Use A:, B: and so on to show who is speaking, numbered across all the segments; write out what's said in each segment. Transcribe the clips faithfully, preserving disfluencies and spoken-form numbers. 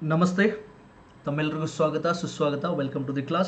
A: ನಮಸ್ತೆ, ತಮ್ಮೆಲ್ಲರಿಗೂ ಸ್ವಾಗತ ಸುಸ್ವಾಗತ. Welcome to the class.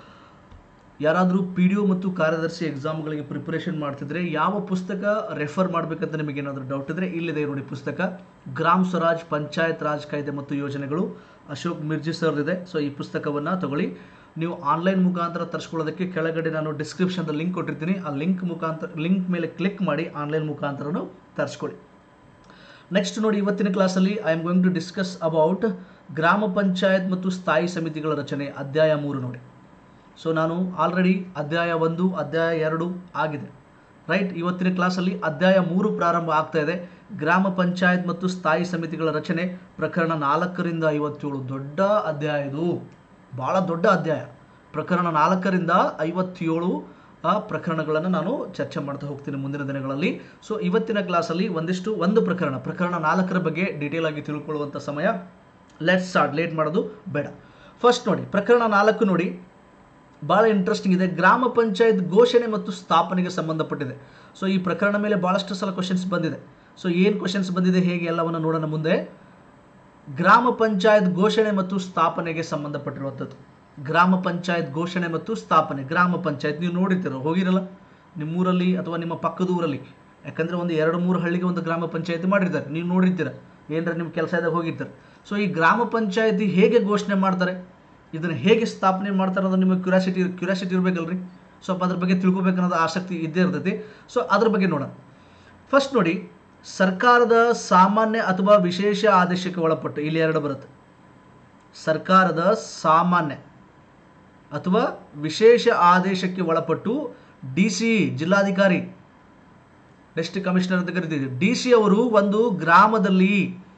A: ಯಾರಾದರೂ ಪಿ ಡಿ ಒ ಮತ್ತು ಕಾರ್ಯದರ್ಶಿ ಎಕ್ಸಾಮ್ಗಳಿಗೆ ಪ್ರಿಪರೇಷನ್ ಮಾಡ್ತಿದ್ರೆ ಯಾವ ಪುಸ್ತಕ ರೆಫರ್ ಮಾಡಬೇಕಂತ ನಿಮಗೇನಾದರೂ ಡೌಟ್ ಇದ್ದರೆ ಇಲ್ಲಿದೆ ನೋಡಿ ಪುಸ್ತಕ. ಗ್ರಾಮ್ ಸ್ವರಾಜ್ ಪಂಚಾಯತ್ ರಾಜ್ ಕಾಯ್ದೆ ಮತ್ತು ಯೋಜನೆಗಳು, ಅಶೋಕ್ ಮಿರ್ಜಿ ಸರ್ ಇದೆ. ಸೊ ಈ ಪುಸ್ತಕವನ್ನು ತಗೊಳ್ಳಿ. ನೀವು ಆನ್ಲೈನ್ ಮುಖಾಂತರ ತರಿಸ್ಕೊಳ್ಳೋದಕ್ಕೆ ಕೆಳಗಡೆ ನಾನು ಡಿಸ್ಕ್ರಿಪ್ಷನ್ದ ಲಿಂಕ್ ಕೊಟ್ಟಿರ್ತೀನಿ. ಆ ಲಿಂಕ್ ಮುಖಾಂತರ ಲಿಂಕ್ ಮೇಲೆ ಕ್ಲಿಕ್ ಮಾಡಿ ಆನ್ಲೈನ್ ಮುಖಾಂತರನೂ ತರಿಸ್ಕೊಳ್ಳಿ. ನೆಕ್ಸ್ಟ್ ನೋಡಿ, ಇವತ್ತಿನ ಕ್ಲಾಸಲ್ಲಿ I am going to discuss about gram panchayat ಮತ್ತು ಸ್ಥಾಯಿ ಸಮಿತಿಗಳ ರಚನೆ, ಅಧ್ಯಾಯ ಮೂರು ನೋಡಿ. ಸೊ ನಾನು ಆಲ್ರೆಡಿ ಅಧ್ಯಾಯ ಒಂದು ಅಧ್ಯಾಯ ಎರಡು ಆಗಿದೆ, ರೈಟ್. ಇವತ್ತಿನ ಕ್ಲಾಸಲ್ಲಿ ಅಧ್ಯಾಯ ಮೂರು ಪ್ರಾರಂಭ ಆಗ್ತಾ ಇದೆ. ಗ್ರಾಮ ಪಂಚಾಯತ್ ಮತ್ತು ಸ್ಥಾಯಿ ಸಮಿತಿಗಳ ರಚನೆ, ಪ್ರಕರಣ ನಾಲ್ಕರಿಂದ ಐವತ್ತೇಳು. ದೊಡ್ಡ ಅಧ್ಯಾಯ ಇದು, ಭಾಳ ದೊಡ್ಡ ಅಧ್ಯಾಯ. ಪ್ರಕರಣ ನಾಲ್ಕರಿಂದ ಐವತ್ತೇಳು ಆ ಪ್ರಕರಣಗಳನ್ನು ನಾನು ಚರ್ಚೆ ಮಾಡ್ತಾ ಹೋಗ್ತೀನಿ ಮುಂದಿನ ದಿನಗಳಲ್ಲಿ. ಸೊ ಇವತ್ತಿನ ಕ್ಲಾಸಲ್ಲಿ ಒಂದಿಷ್ಟು ಒಂದು ಪ್ರಕರಣ ಪ್ರಕರಣ ನಾಲ್ಕರ ಬಗ್ಗೆ ಡೀಟೇಲ್ ಆಗಿ ತಿಳ್ಕೊಳ್ಳುವಂಥ ಸಮಯ. ಲೆಟ್ ಸ್ಟಾರ್ಟ್, ಲೇಟ್ ಮಾಡೋದು ಬೇಡ. ಫಸ್ಟ್ ನೋಡಿ, ಪ್ರಕರಣ ನಾಲ್ಕು ನೋಡಿ, ಭಾಳ ಇಂಟ್ರೆಸ್ಟಿಂಗ್ ಇದೆ. ಗ್ರಾಮ ಪಂಚಾಯತ್ ಘೋಷಣೆ ಮತ್ತು ಸ್ಥಾಪನೆಗೆ ಸಂಬಂಧಪಟ್ಟಿದೆ. ಸೊ ಈ ಪ್ರಕರಣ ಮೇಲೆ ಭಾಳಷ್ಟು ಸಲ ಕ್ವಶನ್ಸ್ ಬಂದಿದೆ. ಸೊ ಏನು ಕ್ವಶನ್ಸ್ ಬಂದಿದೆ, ಹೇಗೆ ಎಲ್ಲವನ್ನು ನೋಡೋಣ ಮುಂದೆ. ಗ್ರಾಮ ಪಂಚಾಯತ್ ಘೋಷಣೆ ಮತ್ತು ಸ್ಥಾಪನೆಗೆ ಸಂಬಂಧಪಟ್ಟಿರುವಂಥದ್ದು. ಗ್ರಾಮ ಪಂಚಾಯತ್ ಘೋಷಣೆ ಮತ್ತು ಸ್ಥಾಪನೆ. ಗ್ರಾಮ ಪಂಚಾಯತ್ ನೀವು ನೋಡಿರ್ತೀರ, ಹೋಗಿರಲ್ಲ ನಿಮ್ಮೂರಲ್ಲಿ ಅಥವಾ ನಿಮ್ಮ ಪಕ್ಕದ ಊರಲ್ಲಿ. ಯಾಕಂದರೆ ಒಂದು ಎರಡು ಮೂರು ಹಳ್ಳಿಗೆ ಒಂದು ಗ್ರಾಮ ಪಂಚಾಯತಿ ಮಾಡಿರ್ತಾರೆ, ನೀವು ನೋಡಿರ್ತೀರ, ಏನರ ನಿಮ್ಮ ಕೆಲಸ ಇದ್ದಾಗ ಹೋಗಿರ್ತಾರೆ. ಸೊ ಈ ಗ್ರಾಮ ಪಂಚಾಯತಿ ಹೇಗೆ ಘೋಷಣೆ ಮಾಡ್ತಾರೆ, ಇದನ್ನು ಹೇಗೆ ಸ್ಥಾಪನೆ ಮಾಡ್ತಾರೆ ಅನ್ನೋದು ನಿಮಗೆ ಕ್ಯೂರಿಯಾಸಿಟಿ ಕ್ಯೂರಿಯಾಸಿಟಿ ಇರಬೇಕಲ್ರಿ. ಸ್ವಲ್ಪ ಅದ್ರ ಬಗ್ಗೆ ತಿಳ್ಕೊಬೇಕನ್ನೋದು ಆಸಕ್ತಿ ಇದ್ದೇ ಇರ್ತೈತಿ. ಸೊ ಅದ್ರ ಬಗ್ಗೆ ನೋಡೋಣ. ಫಸ್ಟ್ ನೋಡಿ, ಸರ್ಕಾರದ ಸಾಮಾನ್ಯ ಅಥವಾ ವಿಶೇಷ ಆದೇಶಕ್ಕೆ ಒಳಪಟ್ಟು, ಇಲ್ಲಿ ಎರಡು ಬರುತ್ತೆ. ಸರ್ಕಾರದ ಸಾಮಾನ್ಯ ಅಥವಾ ವಿಶೇಷ ಆದೇಶಕ್ಕೆ ಒಳಪಟ್ಟು ಡಿ ಸಿ, ಜಿಲ್ಲಾಧಿಕಾರಿ, ಡಿಸ್ಟ್ರಿಕ್ಟ್ ಕಮಿಷನರ್ ಅಂತ ಕರಿತೀವಿ, ಡಿ ಸಿ ಅವರು ಒಂದು ಗ್ರಾಮದಲ್ಲಿ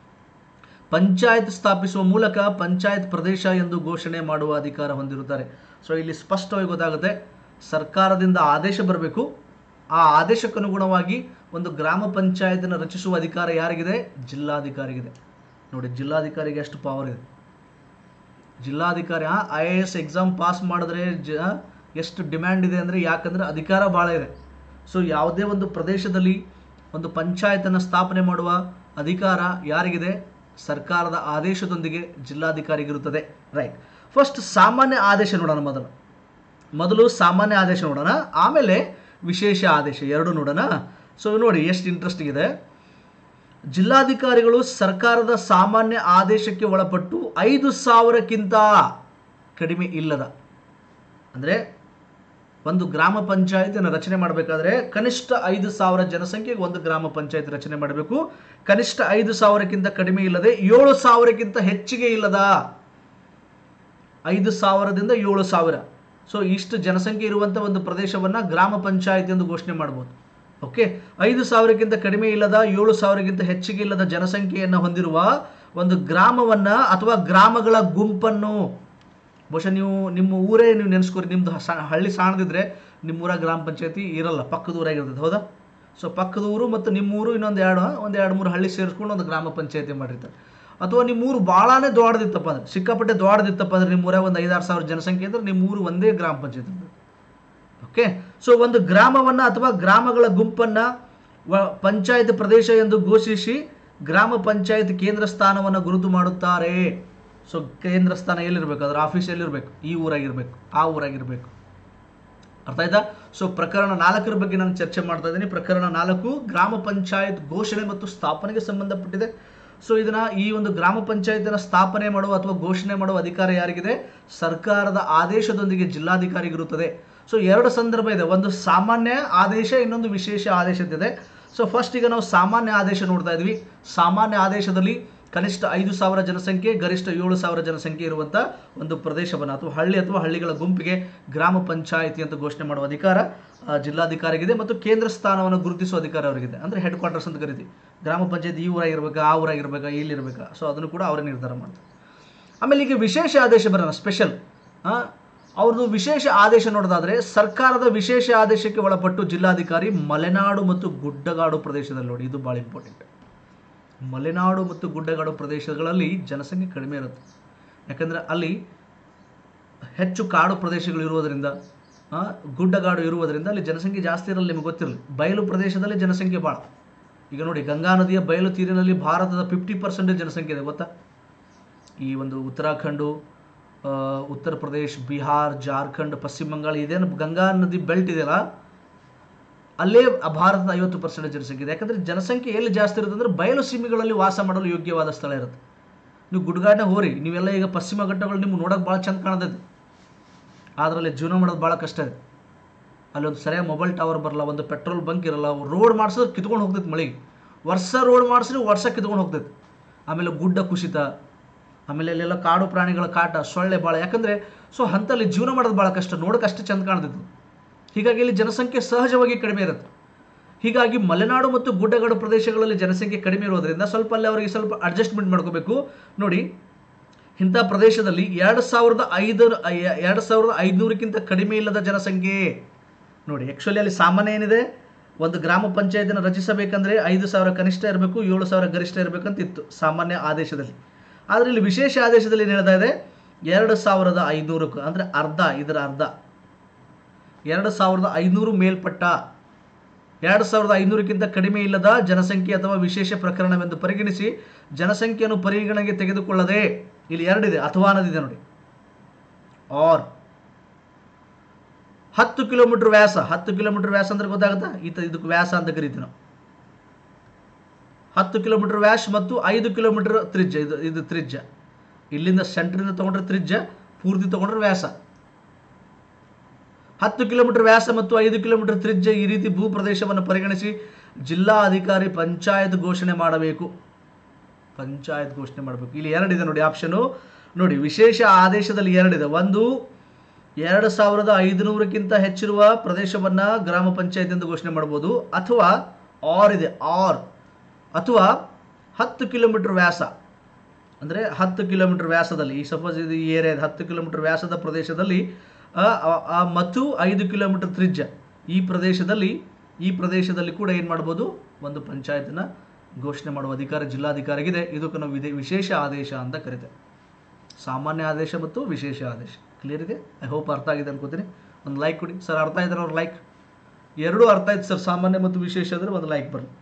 A: ಪಂಚಾಯತ್ ಸ್ಥಾಪಿಸುವ ಮೂಲಕ ಪಂಚಾಯತ್ ಪ್ರದೇಶ ಎಂದು ಘೋಷಣೆ ಮಾಡುವ ಅಧಿಕಾರ ಹೊಂದಿರುತ್ತಾರೆ. ಸೊ ಇಲ್ಲಿ ಸ್ಪಷ್ಟವಾಗಿ ಗೊತ್ತಾಗುತ್ತೆ, ಸರ್ಕಾರದಿಂದ ಆದೇಶ ಬರಬೇಕು, ಆ ಆದೇಶಕ್ಕನುಗುಣವಾಗಿ ಒಂದು ಗ್ರಾಮ ಪಂಚಾಯತನ್ನು ರಚಿಸುವ ಅಧಿಕಾರ ಯಾರಿಗಿದೆ? ಜಿಲ್ಲಾಧಿಕಾರಿಗಿದೆ. ನೋಡಿ, ಜಿಲ್ಲಾಧಿಕಾರಿಗೆ ಎಷ್ಟು ಪವರ್ ಇದೆ. ಜಿಲ್ಲಾಧಿಕಾರಿ I A S exam pass ಮಾಡಿದ್ರೆ ಜ ಎಷ್ಟು ಡಿಮ್ಯಾಂಡ್ ಇದೆ ಅಂದರೆ, ಯಾಕಂದರೆ ಅಧಿಕಾರ ಭಾಳ ಇದೆ. ಸೊ ಯಾವುದೇ ಒಂದು ಪ್ರದೇಶದಲ್ಲಿ ಒಂದು ಪಂಚಾಯತನ್ನು ಸ್ಥಾಪನೆ ಮಾಡುವ ಅಧಿಕಾರ ಯಾರಿಗಿದೆ? ಸರ್ಕಾರದ ಆದೇಶದೊಂದಿಗೆ ಜಿಲ್ಲಾಧಿಕಾರಿಗಿರುತ್ತದೆ, ರೈಟ್. ಫಸ್ಟ್ ಸಾಮಾನ್ಯ ಆದೇಶ ನೋಡೋಣ. ಮೊದಲು ಮೊದಲು ಸಾಮಾನ್ಯ ಆದೇಶ ನೋಡೋಣ, ಆಮೇಲೆ ವಿಶೇಷ ಆದೇಶ ಎರಡು ನೋಡೋಣ. ಸೊ ನೋಡಿ ಎಷ್ಟು ಇಂಟ್ರೆಸ್ಟಿಂಗ್ ಇದೆ. ಜಿಲ್ಲಾಧಿಕಾರಿಗಳು ಸರ್ಕಾರದ ಸಾಮಾನ್ಯ ಆದೇಶಕ್ಕೆ ಒಳಪಟ್ಟು ಐದು ಸಾವಿರಕ್ಕಿಂತ ಕಡಿಮೆ ಇಲ್ಲದ, ಅಂದರೆ ಒಂದು ಗ್ರಾಮ ಪಂಚಾಯತಿಯನ್ನು ರಚನೆ ಮಾಡಬೇಕಾದ್ರೆ ಕನಿಷ್ಠ ಐದು ಸಾವಿರ ಜನಸಂಖ್ಯೆಗೆ ಒಂದು ಗ್ರಾಮ ಪಂಚಾಯತ್ ರಚನೆ ಮಾಡಬೇಕು. ಕನಿಷ್ಠ ಐದು ಸಾವಿರಕ್ಕಿಂತ ಕಡಿಮೆ ಇಲ್ಲದೆ ಏಳು ಸಾವಿರಕ್ಕಿಂತ ಹೆಚ್ಚಿಗೆ ಇಲ್ಲದ, ಐದು ಸಾವಿರದಿಂದ ಏಳು ಸಾವಿರ. ಸೊ ಇಷ್ಟು ಜನಸಂಖ್ಯೆ ಇರುವಂಥ ಒಂದು ಪ್ರದೇಶವನ್ನು ಗ್ರಾಮ ಪಂಚಾಯತ್ ಎಂದು ಘೋಷಣೆ ಮಾಡ್ಬೋದು. ಓಕೆ, ಐದು ಸಾವಿರಕ್ಕಿಂತ ಕಡಿಮೆ ಇಲ್ಲದ, ಏಳು ಸಾವಿರಕ್ಕಿಂತ ಹೆಚ್ಚಿಗೆ ಇಲ್ಲದ ಜನಸಂಖ್ಯೆಯನ್ನು ಹೊಂದಿರುವ ಒಂದು ಗ್ರಾಮವನ್ನು ಅಥವಾ ಗ್ರಾಮಗಳ ಗುಂಪನ್ನು, ಬಹುಶಃ ನೀವು ನಿಮ್ಮ ಊರೇ ನೀವು ನೆನೆಸ್ಕೊರಿ. ನಿಮ್ಮದು ಹಳ್ಳಿ ಸಣ್ಣದಿದ್ರೆ ನಿಮ್ಮೂರ ಗ್ರಾಮ ಪಂಚಾಯತಿ ಇರಲ್ಲ, ಪಕ್ಕದ ಊರಾಗಿರ್ತದೆ, ಹೌದಾ? ಸೊ ಪಕ್ಕದ ಊರು ಮತ್ತು ನಿಮ್ಮೂರು ಇನ್ನೊಂದು ಎರಡು ಒಂದು ಎರಡು ಮೂರು ಹಳ್ಳಿ ಸೇರಿಸ್ಕೊಂಡು ಒಂದು ಗ್ರಾಮ ಪಂಚಾಯತಿ ಮಾಡಿರ್ತಾರೆ. ಅಥವಾ ನಿಮ್ಮೂರು ಭಾಳನೇ ದೊಡ್ಡದಿತ್ತಪ್ಪ ಅಂದರೆ, ಸಿಕ್ಕಾಪಟ್ಟೆ ದೊಡ್ಡದಿತ್ತಪ್ಪ ಅಂದರೆ, ನಿಮ್ಮೂರಾಗ ಒಂದು ಐದಾರು ಸಾವಿರ ಜನಸಂಖ್ಯೆ ಇದ್ದರೆ ನಿಮ್ಮೂರು ಒಂದೇ ಗ್ರಾಮ ಪಂಚಾಯತಿ. ಓಕೆ, ಸೊ ಒಂದು ಗ್ರಾಮವನ್ನು ಅಥವಾ ಗ್ರಾಮಗಳ ಗುಂಪನ್ನು ಪಂಚಾಯತ್ ಪ್ರದೇಶ ಎಂದು ಘೋಷಿಸಿ ಗ್ರಾಮ ಪಂಚಾಯತ್ ಕೇಂದ್ರ ಸ್ಥಾನವನ್ನು ಗುರುತು ಮಾಡುತ್ತಾರೆ. ಸೊ ಕೇಂದ್ರ ಸ್ಥಾನ ಎಲ್ಲಿರಬೇಕು? ಅದರ ಆಫೀಸ್ ಎಲ್ಲಿರಬೇಕು? ಈ ಊರಾಗಿರ್ಬೇಕು, ಆ ಊರಾಗಿರ್ಬೇಕು. ಅರ್ಥ ಆಯ್ತಾ? ಸೊ ಪ್ರಕರಣ ನಾಲ್ಕರ ಬಗ್ಗೆ ನಾನು ಚರ್ಚೆ ಮಾಡ್ತಾ ಇದ್ದೀನಿ. ಪ್ರಕರಣ ನಾಲ್ಕು ಗ್ರಾಮ ಪಂಚಾಯತ್ ಘೋಷಣೆ ಮತ್ತು ಸ್ಥಾಪನೆಗೆ ಸಂಬಂಧಪಟ್ಟಿದೆ. ಸೊ ಇದನ್ನ ಈ ಒಂದು ಗ್ರಾಮ ಪಂಚಾಯತನ್ನು ಸ್ಥಾಪನೆ ಮಾಡುವ ಅಥವಾ ಘೋಷಣೆ ಮಾಡುವ ಅಧಿಕಾರ ಯಾರಿಗಿದೆ? ಸರ್ಕಾರದ ಆದೇಶದೊಂದಿಗೆ ಜಿಲ್ಲಾಧಿಕಾರಿಗಿರುತ್ತದೆ. ಸೊ ಎರಡು ಸಂದರ್ಭ ಇದೆ, ಒಂದು ಸಾಮಾನ್ಯ ಆದೇಶ, ಇನ್ನೊಂದು ವಿಶೇಷ ಆದೇಶ ಇದೆ. ಸೊ ಫಸ್ಟ್ ಈಗ ನಾವು ಸಾಮಾನ್ಯ ಆದೇಶ ನೋಡ್ತಾ ಇದ್ವಿ. ಸಾಮಾನ್ಯ ಆದೇಶದಲ್ಲಿ ಕನಿಷ್ಠ ಐದು ಸಾವಿರ ಜನಸಂಖ್ಯೆ, ಗರಿಷ್ಠ ಏಳು ಸಾವಿರ ಜನಸಂಖ್ಯೆ ಇರುವಂಥ ಒಂದು ಪ್ರದೇಶವನ್ನು ಅಥವಾ ಹಳ್ಳಿ ಅಥವಾ ಹಳ್ಳಿಗಳ ಗುಂಪಿಗೆ ಗ್ರಾಮ ಪಂಚಾಯಿತಿ ಅಂತ ಘೋಷಣೆ ಮಾಡುವ ಅಧಿಕಾರ ಜಿಲ್ಲಾಧಿಕಾರಿಗಿದೆ. ಮತ್ತು ಕೇಂದ್ರ ಸ್ಥಾನವನ್ನು ಗುರುತಿಸುವ ಅಧಿಕಾರ ಅವರಿಗಿದೆ, ಅಂದರೆ ಹೆಡ್ ಕ್ವಾರ್ಟರ್ಸ್ ಅಂತ ಕರಿತೀವಿ. ಗ್ರಾಮ ಪಂಚಾಯತ್ ಈ ಊರಾಗಿರ್ಬೇಕಾ, ಆ ಊರಾಗಿರ್ಬೇಕಾ, ಇಲ್ಲಿರ್ಬೇಕಾ, ಸೊ ಅದನ್ನು ಕೂಡ ಅವರೇ ನಿರ್ಧಾರ ಮಾಡ್ತಾರೆ. ಆಮೇಲೆ ಈಗ ವಿಶೇಷ ಆದೇಶ ಬರೋಣ, ಸ್ಪೆಷಲ್. ಅವ್ರದ್ದು ವಿಶೇಷ ಆದೇಶ ನೋಡೋದಾದರೆ, ಸರ್ಕಾರದ ವಿಶೇಷ ಆದೇಶಕ್ಕೆ ಒಳಪಟ್ಟು ಜಿಲ್ಲಾಧಿಕಾರಿ ಮಲೆನಾಡು ಮತ್ತು ಗುಡ್ಡಗಾಡು ಪ್ರದೇಶದಲ್ಲಿ, ನೋಡಿ ಇದು ಭಾಳ ಇಂಪಾರ್ಟೆಂಟ್. ಮಲೆನಾಡು ಮತ್ತು ಗುಡ್ಡಗಾಡು ಪ್ರದೇಶಗಳಲ್ಲಿ ಜನಸಂಖ್ಯೆ ಕಡಿಮೆ ಇರುತ್ತೆ. ಯಾಕಂದರೆ ಅಲ್ಲಿ ಹೆಚ್ಚು ಕಾಡು ಪ್ರದೇಶಗಳು ಇರುವುದರಿಂದ, ಗುಡ್ಡಗಾಡು ಇರುವುದರಿಂದ ಅಲ್ಲಿ ಜನಸಂಖ್ಯೆ ಜಾಸ್ತಿ ಇರಲ್ಲ. ನಿಮಗೆ ಗೊತ್ತಿರಲಿ, ಬಯಲು ಪ್ರದೇಶದಲ್ಲಿ ಜನಸಂಖ್ಯೆ ಭಾಳ. ಈಗ ನೋಡಿ, ಗಂಗಾ ನದಿಯ ಬಯಲು ತೀರಿನಲ್ಲಿ ಭಾರತದ ಫಿಫ್ಟಿ ಪರ್ಸೆಂಟೇಜ್ ಜನಸಂಖ್ಯೆ ಇದೆ, ಗೊತ್ತಾ? ಈ ಒಂದು ಉತ್ತರಾಖಂಡು, ಉತ್ತರ ಪ್ರದೇಶ್, ಬಿಹಾರ್, ಜಾರ್ಖಂಡ್, ಪಶ್ಚಿಮ ಬಂಗಾಳ ಇದೇನು ಗಂಗಾ ನದಿ ಬೆಲ್ಟ್ ಇದೆಯಲ್ಲ ಅಲ್ಲೇ ಭಾರತದ ಐವತ್ತು ಪರ್ಸೆಂಟ್ ಜನಸಂಖ್ಯೆ ಇದೆ. ಯಾಕಂದರೆ ಜನಸಂಖ್ಯೆ ಎಲ್ಲಿ ಜಾಸ್ತಿ ಇರುತ್ತೆ ಅಂದರೆ ಬಯಲು ಸೀಮೆಗಳಲ್ಲಿ ವಾಸ ಮಾಡಲು ಯೋಗ್ಯವಾದ ಸ್ಥಳ ಇರುತ್ತೆ. ನೀವು ಗುಡ್ಗಾಡನ್ನ ಹೋರಿ, ನೀವೆಲ್ಲ ಈಗ ಪಶ್ಚಿಮ ಘಟ್ಟಗಳು ನಿಮ್ಗೆ ನೋಡೋಕೆ ಭಾಳ ಚಂದ ಕಾಣ್ತೈತಿ, ಅದರಲ್ಲಿ ಜೀವನ ಮಾಡೋದು ಭಾಳ ಕಷ್ಟ ಇದೆ. ಅಲ್ಲಿ ಒಂದು ಸರಿಯಾಗಿ ಮೊಬೈಲ್ ಟವರ್ ಬರಲ್ಲ, ಒಂದು ಪೆಟ್ರೋಲ್ ಬಂಕ್ ಇರಲ್ಲ, ರೋಡ್ ಮಾಡಿಸಿದ್ರೆ ಕಿತ್ಕೊಂಡು ಹೋಗ್ತೈತೆ ಮಳೆಗೆ, ವರ್ಷ ರೋಡ್ ಮಾಡಿಸಿದ್ರೆ ವರ್ಷ ಕಿತ್ಕೊಂಡು ಹೋಗ್ತೈತೆ. ಆಮೇಲೆ ಗುಡ್ಡ ಕುಸಿತ, ಆಮೇಲೆ ಅಲ್ಲೆಲ್ಲ ಕಾಡು ಪ್ರಾಣಿಗಳ ಕಾಟ, ಸೊಳ್ಳೆ ಭಾಳ. ಯಾಕಂದರೆ ಸೊ ಅಂಥಲ್ಲಿ ಜೀವನ ಮಾಡೋದು ಭಾಳ ಕಷ್ಟ, ನೋಡೋಕೆ ಅಷ್ಟು ಚಂದ ಕಾಣ್ತಿತ್ತು. ಹೀಗಾಗಿ ಇಲ್ಲಿ ಜನಸಂಖ್ಯೆ ಸಹಜವಾಗಿ ಕಡಿಮೆ ಇರುತ್ತೆ. ಹೀಗಾಗಿ ಮಲೆನಾಡು ಮತ್ತು ಗುಡ್ಡಗಾಡು ಪ್ರದೇಶಗಳಲ್ಲಿ ಜನಸಂಖ್ಯೆ ಕಡಿಮೆ ಇರೋದ್ರಿಂದ ಸ್ವಲ್ಪ ಅಲ್ಲಿ ಅವರಿಗೆ ಸ್ವಲ್ಪ ಅಡ್ಜಸ್ಟ್ಮೆಂಟ್ ಮಾಡ್ಕೋಬೇಕು. ನೋಡಿ, ಇಂಥ ಪ್ರದೇಶದಲ್ಲಿ ಎರಡು ಸಾವಿರದ ಐದರ ಎರಡು ಸಾವಿರದ ಐದುನೂರಕ್ಕಿಂತ ಕಡಿಮೆ ಇಲ್ಲದ ಜನಸಂಖ್ಯೆ. ನೋಡಿ, ಆ್ಯಕ್ಚುಲಿ ಅಲ್ಲಿ ಸಾಮಾನ್ಯ ಏನಿದೆ, ಒಂದು ಗ್ರಾಮ ಪಂಚಾಯತಿನ ರಚಿಸಬೇಕಂದ್ರೆ ಐದು ಸಾವಿರ ಕನಿಷ್ಠ ಇರಬೇಕು, ಏಳು ಸಾವಿರ ಗರಿಷ್ಠ ಇರಬೇಕಂತ ಇತ್ತು ಸಾಮಾನ್ಯ ಆದೇಶದಲ್ಲಿ. ಆದರೆ ಇಲ್ಲಿ ವಿಶೇಷ ಆದೇಶದಲ್ಲಿ ಏನು ಹೇಳ್ತಾ ಇದೆ, ಎರಡು ಸಾವಿರದ ಐದುನೂರಕ್ಕೂ ಅಂದರೆ ಅರ್ಧ, ಇದರ ಅರ್ಧ, ಎರಡು ಸಾವಿರದ ಐದುನೂರು ಮೇಲ್ಪಟ್ಟ, ಎರಡು ಸಾವಿರದ ಐನೂರಕ್ಕಿಂತ ಕಡಿಮೆ ಇಲ್ಲದ ಜನಸಂಖ್ಯೆ ಅಥವಾ ವಿಶೇಷ ಪ್ರಕರಣವೆಂದು ಪರಿಗಣಿಸಿ ಜನಸಂಖ್ಯೆಯನ್ನು ಪರಿಗಣನೆಗೆ ತೆಗೆದುಕೊಳ್ಳದೆ, ಇಲ್ಲಿ ಎರಡಿದೆ, ಅಥವಾ ಅನ್ನೋದಿದೆ ನೋಡಿ, ಆರ್ ಹತ್ತು ಕಿಲೋಮೀಟರ್ ವ್ಯಾಸ. ಹತ್ತು ಕಿಲೋಮೀಟರ್ ವ್ಯಾಸ ಅಂದ್ರೆ ಗೊತ್ತಾಗುತ್ತಾ, ಈತ ಇದಕ್ಕೆ ವ್ಯಾಸ ಅಂತ ಕರಿತೀವಿ ನಾವು. ಹತ್ತು ಕಿಲೋಮೀಟರ್ ವ್ಯಾಸ ಮತ್ತು ಐದು ಕಿಲೋಮೀಟರ್ ತ್ರಿಜ್ಯ, ಇದು ಇದು ತ್ರಿಜ್ಯ. ಇಲ್ಲಿಂದ ಸೆಂಟ್ರಿಂದ ತಗೊಂಡ್ರೆ ತ್ರಿಜ್ಯ, ಪೂರ್ತಿ ತಗೊಂಡ್ರೆ ವ್ಯಾಸ. ಹತ್ತು ಕಿಲೋಮೀಟರ್ ವ್ಯಾಸ ಮತ್ತು ಐದು ಕಿಲೋಮೀಟರ್ ತ್ರಿಜ್ಯ ಈ ರೀತಿ ಭೂ ಪ್ರದೇಶವನ್ನು ಪರಿಗಣಿಸಿ ಜಿಲ್ಲಾ ಅಧಿಕಾರಿ ಪಂಚಾಯತ್ ಘೋಷಣೆ ಮಾಡಬೇಕು. ಪಂಚಾಯತ್ ಘೋಷಣೆ ಮಾಡಬೇಕು. ಇಲ್ಲಿ ಎರಡಿದೆ ನೋಡಿ ಆಪ್ಷನು. ನೋಡಿ, ವಿಶೇಷ ಆದೇಶದಲ್ಲಿ ಎರಡಿದೆ. ಒಂದು, ಎರಡು ಸಾವಿರದ ಐದುನೂರಕ್ಕಿಂತ ಹೆಚ್ಚಿರುವ ಪ್ರದೇಶವನ್ನು ಗ್ರಾಮ ಪಂಚಾಯತ್ ಎಂದು ಘೋಷಣೆ ಮಾಡ್ಬೋದು, ಅಥವಾ ಆರ್ ಇದೆ, ಆರ್, ಅಥವಾ ಹತ್ತು ಕಿಲೋಮೀಟರ್ ವ್ಯಾಸ ಅಂದರೆ ಹತ್ತು ಕಿಲೋಮೀಟರ್ ವ್ಯಾಸದಲ್ಲಿ, ಈ ಸಪೋಸ್ ಇದು ಈ ಏರಿಯಾ ಹತ್ತು ಕಿಲೋಮೀಟರ್ ವ್ಯಾಸದ ಪ್ರದೇಶದಲ್ಲಿ ಮತ್ತು ಐದು ಕಿಲೋಮೀಟರ್ ತ್ರಿಜ್ಯ ಈ ಪ್ರದೇಶದಲ್ಲಿ ಈ ಪ್ರದೇಶದಲ್ಲಿ ಕೂಡ ಏನು ಮಾಡ್ಬೋದು, ಒಂದು ಪಂಚಾಯತ್ನ ಘೋಷಣೆ ಮಾಡುವ ಅಧಿಕಾರ ಜಿಲ್ಲಾಧಿಕಾರಿಗಿದೆ. ಇದಕ್ಕೆ ನಾವು ವಿಧೇ ವಿಶೇಷ ಆದೇಶ ಅಂತ ಕರಿತೇವೆ. ಸಾಮಾನ್ಯ ಆದೇಶ ಮತ್ತು ವಿಶೇಷ ಆದೇಶ. ಕ್ಲಿಯರ್ ಇದೆ? ಐ ಹೋಪ್ ಅರ್ಥ ಆಗಿದೆ ಅನ್ಕೋತೀನಿ. ಒಂದು ಲೈಕ್ ಕೊಡಿ ಸರ್. ಅರ್ಥ ಇದ್ದಾರೆ ಅವ್ರು ಲೈಕ್. ಎರಡೂ ಅರ್ಥ ಆಯ್ತು ಸರ್, ಸಾಮಾನ್ಯ ಮತ್ತು ವಿಶೇಷ ಅಂದರೆ ಒಂದು ಲೈಕ್ ಬರಲಿ.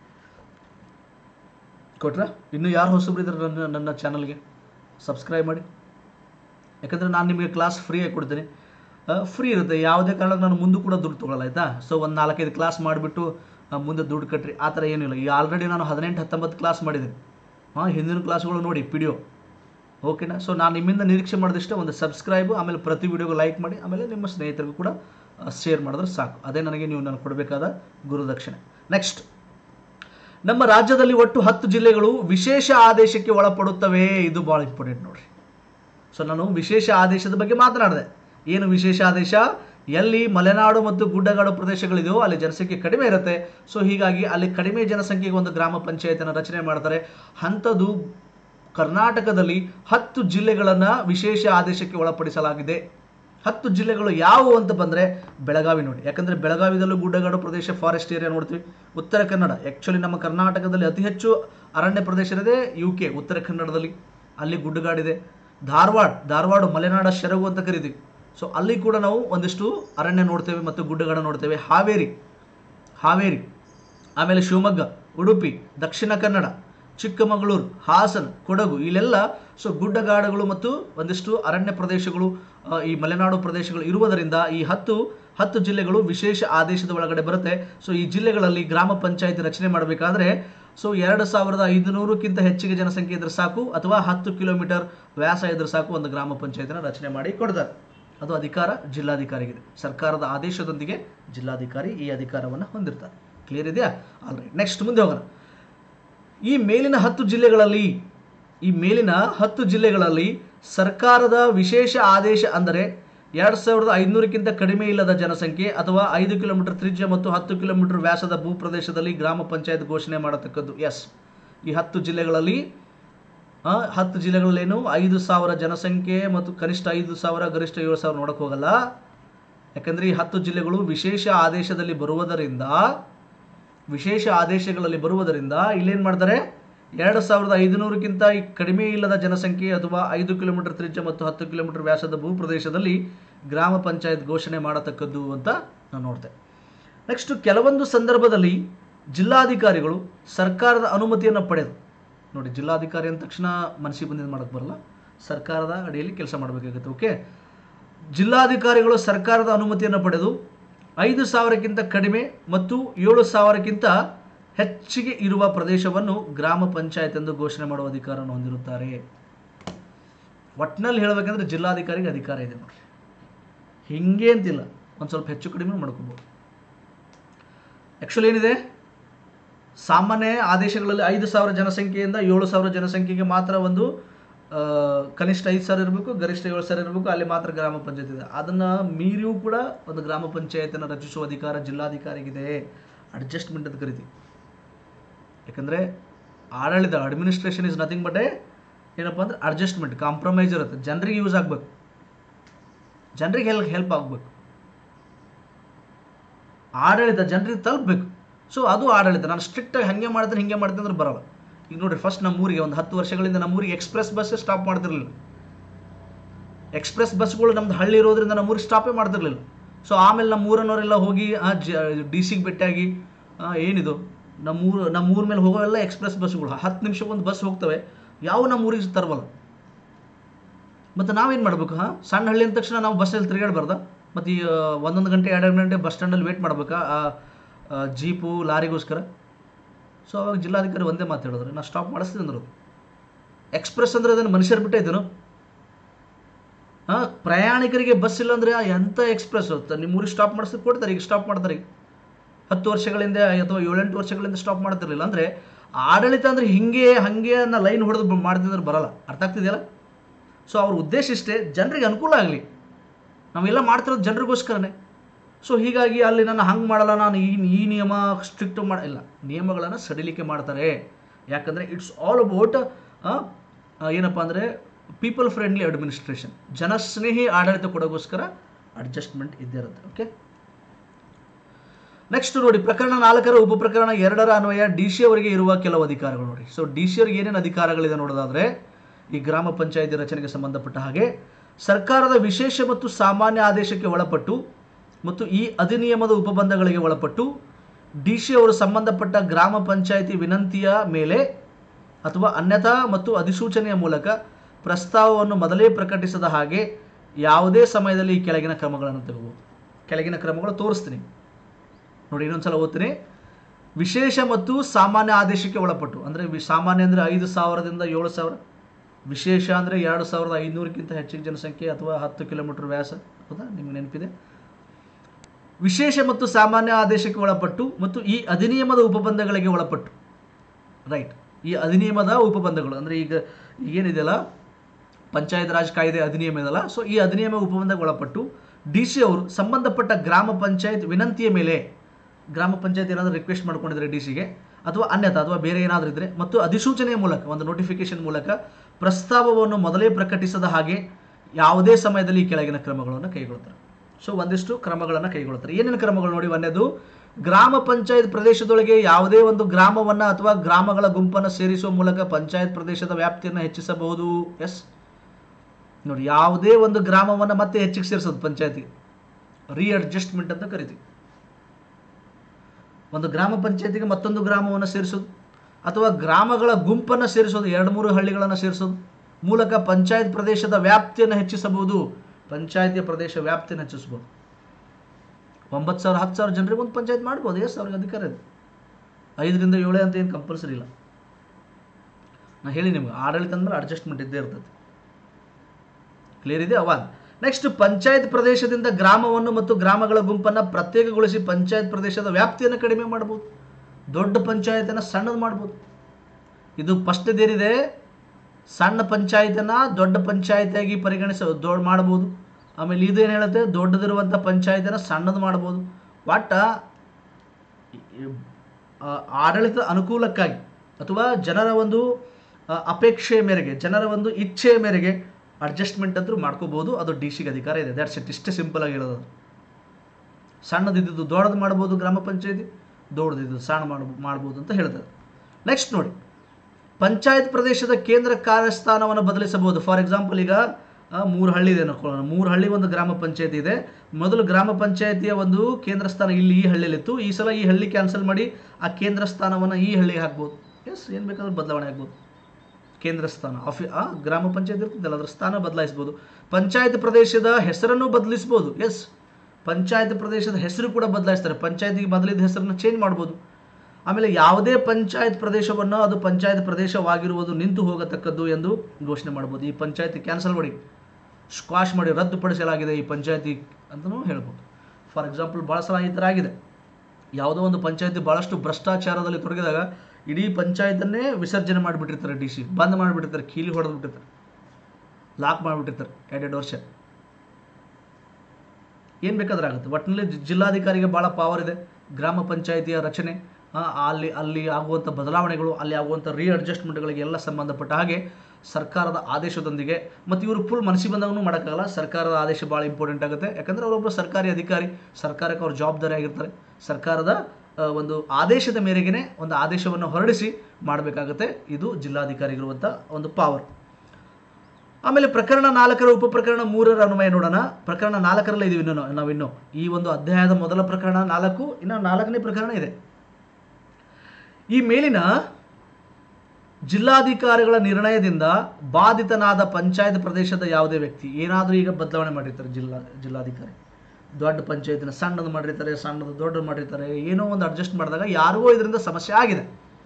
A: ಕೊಟ್ರಾ? ಇನ್ನೂ ಯಾರು ಹೊಸಬ್ರಿದ್ರೆ ನನ್ನ ನನ್ನ ಚಾನಲ್ಗೆ ಸಬ್ಸ್ಕ್ರೈಬ್ ಮಾಡಿ. ಯಾಕಂದರೆ ನಾನು ನಿಮಗೆ ಕ್ಲಾಸ್ ಫ್ರೀಯಾಗಿ ಕೊಡ್ತೀನಿ. ಫ್ರೀ ಇರುತ್ತೆ, ಯಾವುದೇ ಕಾರಣಕ್ಕೆ ನಾನು ಮುಂದೆ ಕೂಡ ದುಡ್ಡು ತೊಗೊಳ್ಳಲ್ಲ, ಆಯಿತಾ? ಸೊ ಒಂದು ನಾಲ್ಕೈದು ಕ್ಲಾಸ್ ಮಾಡಿಬಿಟ್ಟು ಮುಂದೆ ದುಡ್ಡು ಕಟ್ಟ್ರಿ ಆ ಥರ ಏನಿಲ್ಲ. ಈ ಆಲ್ರೆಡಿ ನಾನು ಹದಿನೆಂಟು ಹತ್ತೊಂಬತ್ತು ಕ್ಲಾಸ್ ಮಾಡಿದ್ದೀನಿ. ಹಾಂ, ಹಿಂದಿನ ಕ್ಲಾಸ್ಗಳು ನೋಡಿ ಪಿಡಿಯೋ. ಓಕೆನಾ? ಸೊ ನಾನು ನಿಮ್ಮಿಂದ ನಿರೀಕ್ಷೆ ಮಾಡಿದಷ್ಟೇ ಒಂದು ಸಬ್ಸ್ಕ್ರೈಬು, ಆಮೇಲೆ ಪ್ರತಿ ವಿಡಿಯೋಗೂ ಲೈಕ್ ಮಾಡಿ, ಆಮೇಲೆ ನಿಮ್ಮ ಸ್ನೇಹಿತರಿಗೂ ಕೂಡ ಶೇರ್ ಮಾಡಿದ್ರೆ ಸಾಕು. ಅದೇ ನನಗೆ ನೀವು ನಾನು ಕೊಡಬೇಕಾದ ಗುರುದಕ್ಷಿಣೆ. ನೆಕ್ಸ್ಟ್, ನಮ್ಮ ರಾಜ್ಯದಲ್ಲಿ ಒಟ್ಟು ಹತ್ತು ಜಿಲ್ಲೆಗಳು ವಿಶೇಷ ಆದೇಶಕ್ಕೆ ಒಳಪಡುತ್ತವೆ. ಇದು ಭಾಳ ಇಂಪಾರ್ಟೆಂಟ್ ನೋಡ್ರಿ. ಸೊ ನಾನು ವಿಶೇಷ ಆದೇಶದ ಬಗ್ಗೆ ಮಾತನಾಡಿದೆ. ಏನು ವಿಶೇಷ ಆದೇಶ? ಎಲ್ಲಿ ಮಲೆನಾಡು ಮತ್ತು ಗುಡ್ಡಗಾಡು ಪ್ರದೇಶಗಳಿದೆಯೋ ಅಲ್ಲಿ ಜನಸಂಖ್ಯೆ ಕಡಿಮೆ ಇರುತ್ತೆ. ಸೊ ಹೀಗಾಗಿ ಅಲ್ಲಿ ಕಡಿಮೆ ಜನಸಂಖ್ಯೆಗೆ ಒಂದು ಗ್ರಾಮ ಪಂಚಾಯತನ್ನು ರಚನೆ ಮಾಡ್ತಾರೆ. ಅಂಥದ್ದು ಕರ್ನಾಟಕದಲ್ಲಿ ಹತ್ತು ಜಿಲ್ಲೆಗಳನ್ನು ವಿಶೇಷ ಆದೇಶಕ್ಕೆ ಒಳಪಡಿಸಲಾಗಿದೆ. ಹತ್ತು ಜಿಲ್ಲೆಗಳು ಯಾವುವು ಅಂತ ಬಂದರೆ ಬೆಳಗಾವಿ ನೋಡಿ. ಯಾಕಂದರೆ ಬೆಳಗಾವಿದಲ್ಲೂ ಗುಡ್ಡಗಾಡು ಪ್ರದೇಶ, ಫಾರೆಸ್ಟ್ ಏರಿಯಾ ನೋಡ್ತೀವಿ. ಉತ್ತರ ಕನ್ನಡ, ಆ್ಯಕ್ಚುಲಿ ನಮ್ಮ ಕರ್ನಾಟಕದಲ್ಲಿ ಅತಿ ಹೆಚ್ಚು ಅರಣ್ಯ ಪ್ರದೇಶ ಇರೋದೇ ಯು ಕೆ, ಉತ್ತರ ಕನ್ನಡದಲ್ಲಿ. ಅಲ್ಲಿ ಗುಡ್ಡಗಾಡಿದೆ. ಧಾರವಾಡ, ಧಾರವಾಡ ಮಲೆನಾಡ ಸೆರಗು ಅಂತ ಕರಿತೀವಿ. ಸೊ ಅಲ್ಲಿ ಕೂಡ ನಾವು ಒಂದಿಷ್ಟು ಅರಣ್ಯ ನೋಡ್ತೇವೆ ಮತ್ತು ಗುಡ್ಡಗಾಡು ನೋಡ್ತೇವೆ. ಹಾವೇರಿ ಹಾವೇರಿ ಆಮೇಲೆ ಶಿವಮೊಗ್ಗ, ಉಡುಪಿ, ದಕ್ಷಿಣ ಕನ್ನಡ, ಚಿಕ್ಕಮಗಳೂರು, ಹಾಸನ, ಕೊಡಗು, ಇಲ್ಲೆಲ್ಲ ಸೊ ಗುಡ್ಡಗಾಡುಗಳು ಮತ್ತು ಒಂದಿಷ್ಟು ಅರಣ್ಯ ಪ್ರದೇಶಗಳು, ಈ ಮಲೆನಾಡು ಪ್ರದೇಶಗಳು ಇರುವುದರಿಂದ ಈ ಹತ್ತು ಹತ್ತು ಜಿಲ್ಲೆಗಳು ವಿಶೇಷ ಆದೇಶದ ಒಳಗಡೆ ಬರುತ್ತೆ. ಸೊ ಈ ಜಿಲ್ಲೆಗಳಲ್ಲಿ ಗ್ರಾಮ ಪಂಚಾಯತ್ ರಚನೆ ಮಾಡಬೇಕಾದ್ರೆ ಸೊ ಎರಡು ಸಾವಿರದ ಐದುನೂರಕ್ಕಿಂತ ಹೆಚ್ಚಿಗೆ ಜನಸಂಖ್ಯೆ ಇದ್ರೆ ಸಾಕು, ಅಥವಾ ಹತ್ತು ಕಿಲೋಮೀಟರ್ ವ್ಯಾಸ ಇದ್ರೆ ಸಾಕು, ಒಂದು ಗ್ರಾಮ ಪಂಚಾಯತ್ನ ರಚನೆ ಮಾಡಿ ಕೊಡ್ತಾರೆ. ಅದು ಅಧಿಕಾರ ಜಿಲ್ಲಾಧಿಕಾರಿಗಿದೆ. ಸರ್ಕಾರದ ಆದೇಶದೊಂದಿಗೆ ಜಿಲ್ಲಾಧಿಕಾರಿ ಈ ಅಧಿಕಾರವನ್ನು ಹೊಂದಿರ್ತಾರೆ. ಕ್ಲಿಯರ್ ಇದೆಯಾ? ಆಲ್ರೈಟ್, ನೆಕ್ಸ್ಟ್ ಮುಂದೆ ಹೋಗೋಣ. ಈ ಮೇಲಿನ ಹತ್ತು ಜಿಲ್ಲೆಗಳಲ್ಲಿ ಈ ಮೇಲಿನ ಹತ್ತು ಜಿಲ್ಲೆಗಳಲ್ಲಿ ಸರ್ಕಾರದ ವಿಶೇಷ ಆದೇಶ ಅಂದರೆ ಎರಡು ಸಾವಿರದ ಐದುನೂರಕ್ಕಿಂತ ಕಡಿಮೆ ಇಲ್ಲದ ಜನಸಂಖ್ಯೆ ಅಥವಾ ಐದು ಕಿಲೋಮೀಟರ್ ತ್ರಿಜ್ಯ ಮತ್ತು ಹತ್ತು ಕಿಲೋಮೀಟರ್ ವ್ಯಾಸದ ಭೂ ಪ್ರದೇಶದಲ್ಲಿ ಗ್ರಾಮ ಪಂಚಾಯತ್ ಘೋಷಣೆ ಮಾಡತಕ್ಕದ್ದು. ಎಸ್, ಈ ಹತ್ತು ಜಿಲ್ಲೆಗಳಲ್ಲಿ ಹತ್ತು ಜಿಲ್ಲೆಗಳಲ್ಲೇನು ಐದು ಸಾವಿರ ಜನಸಂಖ್ಯೆ ಮತ್ತು ಕನಿಷ್ಠ ಐದು ಸಾವಿರ ಗರಿಷ್ಠ ಏಳು ಸಾವಿರ ನೋಡಕ್ಕೆ ಹೋಗಲ್ಲ. ಯಾಕಂದರೆ ಈ ಹತ್ತು ಜಿಲ್ಲೆಗಳು ವಿಶೇಷ ಆದೇಶದಲ್ಲಿ ಬರುವುದರಿಂದ ವಿಶೇಷ ಆದೇಶಗಳಲ್ಲಿ ಬರುವುದರಿಂದ ಇಲ್ಲೇನು ಮಾಡ್ತಾರೆ, ಎರಡು ಸಾವಿರದ ಐದುನೂರಕ್ಕಿಂತ ಕಡಿಮೆ ಇಲ್ಲದ ಜನಸಂಖ್ಯೆ ಅಥವಾ ಐದು ಕಿಲೋಮೀಟರ್ ತ್ರಿಜ್ಯ ಮತ್ತು ಹತ್ತು ಕಿಲೋಮೀಟರ್ ವ್ಯಾಸದ ಭೂ ಪ್ರದೇಶದಲ್ಲಿ ಗ್ರಾಮ ಪಂಚಾಯತ್ ಘೋಷಣೆ ಮಾಡತಕ್ಕದ್ದು ಅಂತ ನಾವು ನೋಡ್ತೇವೆ. ನೆಕ್ಸ್ಟ್, ಕೆಲವೊಂದು ಸಂದರ್ಭದಲ್ಲಿ ಜಿಲ್ಲಾಧಿಕಾರಿಗಳು ಸರ್ಕಾರದ ಅನುಮತಿಯನ್ನು ಪಡೆದು, ನೋಡಿ ಜಿಲ್ಲಾಧಿಕಾರಿ ಅಂದ ತಕ್ಷಣ ಮನಸ್ಸಿಗೆ ಬಂದಿದ್ದು ಮಾಡೋಕ್ಕೆ ಬರಲ್ಲ. ಸರ್ಕಾರದ ಅಡಿಯಲ್ಲಿ ಕೆಲಸ ಮಾಡಬೇಕಾಗುತ್ತೆ. ಓಕೆ, ಜಿಲ್ಲಾಧಿಕಾರಿಗಳು ಸರ್ಕಾರದ ಅನುಮತಿಯನ್ನು ಪಡೆದು ಐದು ಸಾವಿರಕ್ಕಿಂತ ಕಡಿಮೆ ಮತ್ತು ಏಳು ಸಾವಿರಕ್ಕಿಂತ ಹೆಚ್ಚಿಗೆ ಇರುವ ಪ್ರದೇಶವನ್ನು ಗ್ರಾಮ ಪಂಚಾಯತ್ ಎಂದು ಘೋಷಣೆ ಮಾಡುವ ಅಧಿಕಾರವನ್ನು ಹೊಂದಿರುತ್ತಾರೆ. ಒಟ್ಟಿನಲ್ಲಿ ಹೇಳಬೇಕಂದ್ರೆ ಜಿಲ್ಲಾಧಿಕಾರಿಗೆ ಅಧಿಕಾರ ಇದೆ ನೋಡಿ. ಹಿಂಗೆ ಅಂತಿಲ್ಲ, ಒಂದು ಸ್ವಲ್ಪ ಹೆಚ್ಚು ಕಡಿಮೆ ಮಾಡ್ಕೋಬೋದು. ಆ್ಯಕ್ಚುಲಿ ಏನಿದೆ, ಸಾಮಾನ್ಯ ಆದೇಶಗಳಲ್ಲಿ ಐದು ಸಾವಿರ ಜನಸಂಖ್ಯೆಯಿಂದ ಏಳು ಸಾವಿರ ಜನಸಂಖ್ಯೆಗೆ ಮಾತ್ರ ಒಂದು ಕನಿಷ್ಠ ಐದು ಸಾವಿರ ಇರಬೇಕು, ಗರಿಷ್ಠ ಏಳು ಸಾವಿರ ಇರಬೇಕು, ಅಲ್ಲಿ ಮಾತ್ರ ಗ್ರಾಮ ಪಂಚಾಯತ್ ಇದೆ. ಅದನ್ನು ಮೀರಿಯೂ ಕೂಡ ಒಂದು ಗ್ರಾಮ ಪಂಚಾಯತನ್ನು ರಚಿಸುವ ಅಧಿಕಾರ ಜಿಲ್ಲಾಧಿಕಾರಿಗಿದೆ. ಅಡ್ಜಸ್ಟ್ಮೆಂಟ್ ಅಂತ ಕರಿತೀವಿ. ಯಾಕಂದರೆ ಆಡಳಿತ ಅಡ್ಮಿನಿಸ್ಟ್ರೇಷನ್ ಇಸ್ ನಥಿಂಗ್ ಬಟ್ ಏನಪ್ಪ ಅಂದರೆ ಅಡ್ಜಸ್ಟ್ಮೆಂಟ್, ಕಾಂಪ್ರಮೈಸ್ ಇರುತ್ತೆ. ಜನರಿಗೆ ಯೂಸ್ ಆಗಬೇಕು, ಜನರಿಗೆ ಹೆಲ್ಪ್ ಹೆಲ್ಪ್ ಆಗಬೇಕು. ಆಡಳಿತ ಜನರಿಗೆ ತಲುಪಬೇಕು. ಸೊ ಅದು ಆಡಳಿತ. ನಾನು ಸ್ಟ್ರಿಕ್ಟಾಗಿ ಹಾಗೆ ಮಾಡ್ತೀನಿ ಹಿಂಗೆ ಮಾಡ್ತೀನಿ ಅಂದ್ರೆ ಬರೋಲ್ಲ. ಈಗ ನೋಡಿರಿ, ಫಸ್ಟ್ ನಮ್ಮೂರಿಗೆ ಒಂದು ಹತ್ತು ವರ್ಷಗಳಿಂದ ನಮ್ಮೂರಿಗೆ ಎಕ್ಸ್ಪ್ರೆಸ್ ಬಸ್ ಸ್ಟಾಪ್ ಮಾಡ್ತಿರ್ಲಿಲ್ಲ. ಎಕ್ಸ್ಪ್ರೆಸ್ ಬಸ್ಗಳು ನಮ್ದು ಹಳ್ಳಿ ಇರೋದ್ರಿಂದ ನಮ್ಮೂರಿಗೆ ಸ್ಟಾಪೇ ಮಾಡ್ತಿರ್ಲಿಲ್ಲ. ಸೊ ಆಮೇಲೆ ನಮ್ಮ ಊರನ್ನವರೆಲ್ಲ ಹೋಗಿ ಡಿ ಸಿಗೆ ಭೇಟಿಯಾಗಿ ಏನಿದು ನಮ್ಮೂರು ನಮ್ಮೂರ ಮೇಲೆ ಹೋಗೋವೆಲ್ಲ ಎಕ್ಸ್ಪ್ರೆಸ್ ಬಸ್ಗಳು ಹತ್ತು ನಿಮಿಷಕ್ಕೆ ಒಂದು ಬಸ್ ಹೋಗ್ತವೆ, ಯಾವ ನಮ್ಮ ಊರಿಗೆ ತರಬಲ್ಲ. ಮತ್ತು ನಾವೇನು ಮಾಡಬೇಕು? ಹಾಂ, ಸಣ್ಣ ಹಳ್ಳಿ ಅಂದ ತಕ್ಷಣ ನಾವು ಬಸ್ಸಲ್ಲಿ ತಿರುಗಾಡಬಾರ್ದ? ಮತ್ತು ಈ ಒಂದೊಂದು ಗಂಟೆ ಎರಡು ಗಂಟೆ ಬಸ್ ಸ್ಟ್ಯಾಂಡಲ್ಲಿ ವೇಟ್ ಮಾಡ್ಬೇಕಾ ಆ ಜೀಪು ಲಾರಿಗೋಸ್ಕರ? ಸೊ ಅವಾಗ ಜಿಲ್ಲಾಧಿಕಾರಿ ಒಂದೇ ಮಾತು ಹೇಳಿದ್ರೆ, ನಾನು ಸ್ಟಾಪ್ ಮಾಡಿಸ್ತೀನಿ ಅಂದರು. ಎಕ್ಸ್ಪ್ರೆಸ್ ಅಂದರೆ ಅದನ್ನು ಮನುಷ್ಯರು ಬಿಟ್ಟೈತೇನು? ಹಾಂ, ಪ್ರಯಾಣಿಕರಿಗೆ ಬಸ್ ಇಲ್ಲ ಅಂದರೆ ಎಂಥ ಎಕ್ಸ್ಪ್ರೆಸ್ ನಿಮ್ಮ ಊರಿಗೆ ಸ್ಟಾಪ್ ಮಾಡಿಸ್ಲಿಕ್ಕೆ ಕೊಡ್ತಾರೆ. ಈಗ ಸ್ಟಾಪ್ ಮಾಡ್ತಾರೆ. ಈಗ ಹತ್ತು ವರ್ಷಗಳಿಂದ ಅಥವಾ ಏಳೆಂಟು ವರ್ಷಗಳಿಂದ ಸ್ಟಾಪ್ ಮಾಡ್ತಿರ್ಲಿಲ್ಲ. ಅಂದರೆ ಆಡಳಿತ ಅಂದರೆ ಹಿಂಗೆ ಹಾಗೆ ಅನ್ನೋ ಲೈನ್ ಹೊಡೆದು ಮಾಡ್ತಿದ್ರೆ ಬರಲ್ಲ. ಅರ್ಥ ಆಗ್ತಿದೆಯಲ್ಲ? ಸೊ ಅವ್ರ ಉದ್ದೇಶ ಇಷ್ಟೇ, ಜನರಿಗೆ ಅನುಕೂಲ ಆಗಲಿ. ನಾವೆಲ್ಲ ಮಾಡ್ತಿರೋದು ಜನರಿಗೋಸ್ಕರನೇ. ಸೊ ಹೀಗಾಗಿ ಅಲ್ಲಿ ನಾನು ಹಂಗೆ ಮಾಡಲ್ಲ, ನಾನು ಈ ಈ ನಿಯಮ ಸ್ಟ್ರಿಕ್ಟ್ ಮಾಡಿಲ್ಲ, ನಿಯಮಗಳನ್ನು ಸಡಿಲಿಕೆ ಮಾಡ್ತಾರೆ. ಯಾಕಂದರೆ ಇಟ್ಸ್ ಆಲ್ ಅಬೌಟ್ ಏನಪ್ಪ ಅಂದರೆ ಪೀಪಲ್ ಫ್ರೆಂಡ್ಲಿ ಅಡ್ಮಿನಿಸ್ಟ್ರೇಷನ್, ಜನಸ್ನೇಹಿ ಆಡಳಿತ ಕೊಡೋಗೋಸ್ಕರ ಅಡ್ಜಸ್ಟ್ಮೆಂಟ್ ಇದ್ದೇ ಇರುತ್ತೆ. ಓಕೆ, ನೆಕ್ಸ್ಟ್ ನೋಡಿ, ಪ್ರಕರಣ ನಾಲ್ಕರ ಉಪಪ್ರಕರಣ ಎರಡರ ಅನ್ವಯ ಡಿ ಸಿ ಅವರಿಗೆ ಇರುವ ಕೆಲವು ಅಧಿಕಾರಗಳು ನೋಡಿ. ಸೊ ಡಿ ಸಿ ಅವರಿಗೆ ಏನೇನು ಅಧಿಕಾರಗಳಿದೆ ನೋಡೋದಾದರೆ, ಈ ಗ್ರಾಮ ಪಂಚಾಯತಿ ರಚನೆಗೆ ಸಂಬಂಧಪಟ್ಟ ಹಾಗೆ ಸರ್ಕಾರದ ವಿಶೇಷ ಮತ್ತು ಸಾಮಾನ್ಯ ಆದೇಶಕ್ಕೆ ಒಳಪಟ್ಟು ಮತ್ತು ಈ ಅಧಿನಿಯಮದ ಉಪಬಂಧಗಳಿಗೆ ಒಳಪಟ್ಟು ಡಿ ಸಿ ಅವರು ಸಂಬಂಧಪಟ್ಟ ಗ್ರಾಮ ಪಂಚಾಯಿತಿ ವಿನಂತಿಯ ಮೇಲೆ ಅಥವಾ ಅನ್ಯಥಾ ಮತ್ತು ಅಧಿಸೂಚನೆಯ ಮೂಲಕ ಪ್ರಸ್ತಾವವನ್ನು ಮೊದಲೇ ಪ್ರಕಟಿಸದ ಹಾಗೆ ಯಾವುದೇ ಸಮಯದಲ್ಲಿ ಈ ಕೆಳಗಿನ ಕ್ರಮಗಳನ್ನು ತಗೋಬಹುದು. ಕೆಳಗಿನ ಕ್ರಮಗಳು ತೋರಿಸ್ತೀನಿ ನೋಡಿ, ಇನ್ನೊಂದ್ಸಲ ಓದ್ತೀನಿ. ವಿಶೇಷ ಮತ್ತು ಸಾಮಾನ್ಯ ಆದೇಶಕ್ಕೆ ಒಳಪಟ್ಟು ಅಂದರೆ ಸಾಮಾನ್ಯ ಅಂದರೆ ಐದು ಸಾವಿರದಿಂದ ಏಳು ಸಾವಿರ, ವಿಶೇಷ ಅಂದರೆ ಎರಡು ಸಾವಿರದ ಐದುನೂರಕ್ಕಿಂತ ಹೆಚ್ಚಿನ ಜನಸಂಖ್ಯೆ ಅಥವಾ ಹತ್ತು ಕಿಲೋಮೀಟರ್ ವ್ಯಾಸ. ಹೌದಾ, ನಿಮ್ಗೆ ನೆನಪಿದೆ? ವಿಶೇಷ ಮತ್ತು ಸಾಮಾನ್ಯ ಆದೇಶಕ್ಕೆ ಒಳಪಟ್ಟು ಮತ್ತು ಈ ಅಧಿನಿಯಮದ ಉಪಬಂಧಗಳಿಗೆ ಒಳಪಟ್ಟು. ರೈಟ್, ಈ ಅಧಿನಿಯಮದ ಉಪಬಂಧಗಳು ಅಂದರೆ ಈಗ ಏನಿದೆಯಲ್ಲ ಪಂಚಾಯತ್ ರಾಜ್ ಕಾಯ್ದೆ ಅಧಿನಿಯಮ ಇದೆಯಲ್ಲ, ಸೊ ಈ ಅಧಿನಿಯಮ ಉಪಬಂಧಕ್ಕೆ ಒಳಪಟ್ಟು ಡಿ ಸಿ ಅವರು ಸಂಬಂಧಪಟ್ಟ ಗ್ರಾಮ ಪಂಚಾಯತ್ ವಿನಂತಿಯ ಮೇಲೆ, ಗ್ರಾಮ ಪಂಚಾಯತ್ ಏನಾದರೂ ರಿಕ್ವೆಸ್ಟ್ ಮಾಡ್ಕೊಂಡಿದ್ರೆ ಡಿ ಸಿಗೆ ಅಥವಾ ಅನ್ಯಥಾ ಅಥವಾ ಬೇರೆ ಏನಾದರೂ ಇದ್ದರೆ ಮತ್ತು ಅಧಿಸೂಚನೆಯ ಮೂಲಕ ಒಂದು ನೋಟಿಫಿಕೇಶನ್ ಮೂಲಕ ಪ್ರಸ್ತಾವವನ್ನು ಮೊದಲೇ ಪ್ರಕಟಿಸದ ಹಾಗೆ ಯಾವುದೇ ಸಮಯದಲ್ಲಿ ಈ ಕೆಳಗಿನ ಕ್ರಮಗಳನ್ನು ಕೈಗೊಳ್ತಾರೆ. ಸೊ ಒಂದಿಷ್ಟು ಕ್ರಮಗಳನ್ನು ಕೈಗೊಳ್ತಾರೆ. ಏನೇನು ಕ್ರಮಗಳು ನೋಡಿ. ಒಂದೇದು, ಗ್ರಾಮ ಪಂಚಾಯತ್ ಪ್ರದೇಶದೊಳಗೆ ಯಾವುದೇ ಒಂದು ಗ್ರಾಮವನ್ನು ಅಥವಾ ಗ್ರಾಮಗಳ ಗುಂಪನ್ನು ಸೇರಿಸುವ ಮೂಲಕ ಪಂಚಾಯತ್ ಪ್ರದೇಶದ ವ್ಯಾಪ್ತಿಯನ್ನು ಹೆಚ್ಚಿಸಬಹುದು. ಎಸ್ ನೋಡಿ, ಯಾವುದೇ ಒಂದು ಗ್ರಾಮವನ್ನು ಮತ್ತೆ ಹೆಚ್ಚಿಗೆ ಸೇರಿಸೋದು ಪಂಚಾಯತಿಗೆ ರೀಅಡ್ಜಸ್ಟ್ಮೆಂಟ್ ಅಂತ ಕರಿತೀವಿ. ಒಂದು ಗ್ರಾಮ ಪಂಚಾಯತಿಗೆ ಮತ್ತೊಂದು ಗ್ರಾಮವನ್ನು ಸೇರಿಸೋದು ಅಥವಾ ಗ್ರಾಮಗಳ ಗುಂಪನ್ನು ಸೇರಿಸೋದು, ಎರಡು ಮೂರು ಹಳ್ಳಿಗಳನ್ನು ಸೇರಿಸೋದು ಮೂಲಕ ಪಂಚಾಯತ್ ಪ್ರದೇಶದ ವ್ಯಾಪ್ತಿಯನ್ನು ಹೆಚ್ಚಿಸಬಹುದು. ಪಂಚಾಯತಿಯ ಪ್ರದೇಶ ವ್ಯಾಪ್ತಿಯನ್ನು ಹೆಚ್ಚಿಸ್ಬೋದು. ಒಂಬತ್ತು ಸಾವಿರ ಹತ್ತು ಸಾವಿರ ಜನರಿಗೆ ಒಂದು ಪಂಚಾಯತ್ ಮಾಡ್ಬೋದು. ಎಷ್ಟು ಅವ್ರಿಗೆ ಅಧಿಕಾರ ಇದೆ. ಐದರಿಂದ ಏಳೇ ಅಂತ ಏನು ಕಂಪಲ್ಸರಿ ಇಲ್ಲ. ನಾನು ಹೇಳಿ ನಿಮ್ಗೆ, ಆಡಳಿತ ಅಂದ್ರೆ ಅಡ್ಜಸ್ಟ್ಮೆಂಟ್ ಇದ್ದೇ ಇರ್ತದೆ. ಕ್ಲಿಯರ್ ಇದೆ ಅವಾಗ. ನೆಕ್ಸ್ಟ್, ಪಂಚಾಯತ್ ಪ್ರದೇಶದಿಂದ ಗ್ರಾಮವನ್ನು ಮತ್ತು ಗ್ರಾಮಗಳ ಗುಂಪನ್ನು ಪ್ರತ್ಯೇಕಗೊಳಿಸಿ ಪಂಚಾಯತ್ ಪ್ರದೇಶದ ವ್ಯಾಪ್ತಿಯನ್ನು ಕಡಿಮೆ ಮಾಡ್ಬೋದು. ದೊಡ್ಡ ಪಂಚಾಯತನ್ನು ಸಣ್ಣದು ಮಾಡ್ಬೋದು. ಇದು ಫಸ್ಟ್ದೇನಿದೆ, ಸಣ್ಣ ಪಂಚಾಯತನ್ನು ದೊಡ್ಡ ಪಂಚಾಯತಿಯಾಗಿ ಪರಿಗಣಿಸ ದೊಡ್ಡ ಮಾಡ್ಬೋದು. ಆಮೇಲೆ ಇದೇನು ಹೇಳುತ್ತೆ, ದೊಡ್ಡದಿರುವಂಥ ಪಂಚಾಯತನ್ನು ಸಣ್ಣದು ಮಾಡ್ಬೋದು. ಒಟ್ಟ ಆಡಳಿತ ಅನುಕೂಲಕ್ಕಾಗಿ ಅಥವಾ ಜನರ ಒಂದು ಅಪೇಕ್ಷೆಯ ಮೇರೆಗೆ, ಜನರ ಒಂದು ಇಚ್ಛೆಯ ಮೇರೆಗೆ ಅಡ್ಜಸ್ಟ್ಮೆಂಟ್ ಅಂತೂ ಮಾಡ್ಕೋಬೋದು. ಅದು ಡಿ ಸಿಗೆ ಅಧಿಕಾರ ಇದೆ. That's it. ಇಷ್ಟೇ ಸಿಂಪಲ್ ಆಗಿ ಹೇಳೋದು. ಸಣ್ಣದಿದ್ದು ದೊಡ್ಡದು ಮಾಡ್ಬೋದು ಗ್ರಾಮ ಪಂಚಾಯತಿ, ದೊಡ್ಡದಿದ್ದು ಸಣ್ಣ ಮಾಡ ಮಾಡ್ಬೋದು ಅಂತ ಹೇಳ್ತಾರೆ. ನೆಕ್ಸ್ಟ್ ನೋಡಿ, ಪಂಚಾಯತ್ ಪ್ರದೇಶದ ಕೇಂದ್ರ ಕಾರ್ಯಸ್ಥಾನವನ್ನು ಬದಲಿಸಬಹುದು. ಫಾರ್ ಎಕ್ಸಾಂಪಲ್, ಈಗ ಮೂರು ಹಳ್ಳಿ ಇದೆ ಅನ್ಕೊಳ್ಳೋಣ. ಮೂರು ಹಳ್ಳಿ ಒಂದು ಗ್ರಾಮ ಪಂಚಾಯತಿ ಇದೆ. ಮೊದಲು ಗ್ರಾಮ ಪಂಚಾಯತಿಯ ಒಂದು ಕೇಂದ್ರ ಸ್ಥಾನ ಇಲ್ಲಿ ಈ ಹಳ್ಳಿಯಲ್ಲಿತ್ತು. ಈ ಸಲ ಈ ಹಳ್ಳಿ ಕ್ಯಾನ್ಸಲ್ ಮಾಡಿ ಆ ಕೇಂದ್ರ ಸ್ಥಾನವನ್ನು ಈ ಹಳ್ಳಿಗೆ ಹಾಕ್ಬೋದು. ಎಸ್, ಏನು ಬೇಕಾದ್ರೂ ಬದಲಾವಣೆ ಆಗ್ಬೋದು. ಕೇಂದ್ರ ಸ್ಥಾನ ಆಫಿ ಆ ಗ್ರಾಮ ಪಂಚಾಯತ್ ಇರ್ತದಲ್ಲ ಅದರ ಸ್ಥಾನ ಬದಲಾಯಿಸ್ಬೋದು. ಪಂಚಾಯತ್ ಪ್ರದೇಶದ ಹೆಸರನ್ನು ಬದಲಿಸ್ಬೋದು. ಎಸ್, ಪಂಚಾಯತ್ ಪ್ರದೇಶದ ಹೆಸರು ಕೂಡ ಬದಲಾಯಿಸ್ತಾರೆ. ಪಂಚಾಯತಿಗೆ ಬದಲಿದ ಹೆಸರನ್ನು ಚೇಂಜ್ ಮಾಡ್ಬೋದು. ಆಮೇಲೆ ಯಾವುದೇ ಪಂಚಾಯತ್ ಪ್ರದೇಶವನ್ನು ಅದು ಪಂಚಾಯತ್ ಪ್ರದೇಶವಾಗಿರುವುದು ನಿಂತು ಹೋಗತಕ್ಕದ್ದು ಎಂದು ಘೋಷಣೆ ಮಾಡ್ಬೋದು. ಈ ಪಂಚಾಯತಿ ಕ್ಯಾನ್ಸಲ್ ಮಾಡಿ, ಸ್ಕ್ವಾಶ್ ಮಾಡಿ, ರದ್ದುಪಡಿಸಲಾಗಿದೆ ಈ ಪಂಚಾಯತಿ ಅಂತಲೂ ಹೇಳ್ಬೋದು. ಫಾರ್ ಎಕ್ಸಾಂಪಲ್ ಭಾಳ ಸಲ ಈ ಥರ ಆಗಿದೆ. ಯಾವುದೋ ಒಂದು ಪಂಚಾಯತಿ ಭಾಳಷ್ಟು ಭ್ರಷ್ಟಾಚಾರದಲ್ಲಿ ತೊಡಗಿದಾಗ ಇಡೀ ಪಂಚಾಯತನ್ನೇ ವಿಸರ್ಜನೆ ಮಾಡಿಬಿಟ್ಟಿರ್ತಾರೆ, ಡಿ ಸಿ ಬಂದ್ ಮಾಡಿಬಿಟ್ಟಿರ್ತಾರೆ, ಕೀಲಿ ಹೊಡೆದು ಬಿಟ್ಟಿರ್ತಾರೆ, ಲಾಕ್ ಮಾಡಿಬಿಟ್ಟಿರ್ತಾರೆ ಎರಡೆರಡು ವರ್ಷ. ಏನು ಬೇಕಾದ್ರೆ ಆಗುತ್ತೆ. ಒಟ್ಟಿನಲ್ಲಿ ಜಿಲ್ಲಾಧಿಕಾರಿಗೆ ಭಾಳ ಪವರ್ ಇದೆ. ಗ್ರಾಮ ಪಂಚಾಯಿತಿಯ ರಚನೆ, ಅಲ್ಲಿ ಅಲ್ಲಿ ಆಗುವಂಥ ಬದಲಾವಣೆಗಳು, ಅಲ್ಲಿ ಆಗುವಂಥ ರೀಅಡ್ಜಸ್ಟ್ಮೆಂಟ್ಗಳಿಗೆ ಎಲ್ಲ ಸಂಬಂಧಪಟ್ಟ ಹಾಗೆ ಸರ್ಕಾರದ ಆದೇಶದೊಂದಿಗೆ, ಮತ್ತು ಇವರು ಫುಲ್ ಮನಸ್ಸಿಗೆ ಬಂದವನು ಮಾಡೋಕ್ಕಾಗಲ್ಲ. ಸರ್ಕಾರದ ಆದೇಶ ಭಾಳ ಇಂಪಾರ್ಟೆಂಟ್ ಆಗುತ್ತೆ. ಯಾಕಂದರೆ ಅವರೊಬ್ಬರು ಸರ್ಕಾರಿ ಅಧಿಕಾರಿ, ಸರ್ಕಾರಕ್ಕೆ ಅವ್ರು ಜವಾಬ್ದಾರಿ ಆಗಿರ್ತಾರೆ. ಸರ್ಕಾರದ ಒಂದು ಆದೇಶದ ಮೇರೆಗೆ ಒಂದು ಆದೇಶವನ್ನು ಹೊರಡಿಸಿ ಮಾಡಬೇಕಾಗುತ್ತೆ. ಇದು ಜಿಲ್ಲಾಧಿಕಾರಿಗಿರುವಂಥ ಒಂದು ಪವರ್. ಆಮೇಲೆ ಪ್ರಕರಣ ನಾಲ್ಕರ ಉಪ ಪ್ರಕರಣ ಮೂರರ ಅನ್ವಯ ನೋಡೋಣ. ಪ್ರಕರಣ ನಾಲ್ಕರಲ್ಲ ಇದೀವಿ ಇನ್ನು ನಾವಿನ್ನು ಈ ಒಂದು ಅಧ್ಯಾಯದ ಮೊದಲ ಪ್ರಕರಣ ನಾಲ್ಕು, ಇನ್ನು ನಾಲ್ಕನೇ ಪ್ರಕರಣ ಇದೆ. ಈ ಮೇಲಿನ ಜಿಲ್ಲಾಧಿಕಾರಿಗಳ ನಿರ್ಣಯದಿಂದ ಬಾಧಿತನಾದ ಪಂಚಾಯತ್ ಪ್ರದೇಶದ ಯಾವುದೇ ವ್ಯಕ್ತಿ, ಏನಾದರೂ ಈಗ ಬದಲಾವಣೆ ಮಾಡಿರ್ತಾರೆ ಜಿಲ್ಲಾ ಜಿಲ್ಲಾಧಿಕಾರಿ, ದೊಡ್ಡ ಪಂಚಾಯತಿನ ಸಣ್ಣದು ಮಾಡಿರ್ತಾರೆ, ಸಣ್ಣದು ದೊಡ್ಡದು ಮಾಡಿರ್ತಾರೆ, ಏನೋ ಒಂದು ಅಡ್ಜಸ್ಟ್ ಮಾಡಿದಾಗ ಯಾರಿಗೋ ಇದರಿಂದ ಸಮಸ್ಯೆ ಆಗಿದೆ,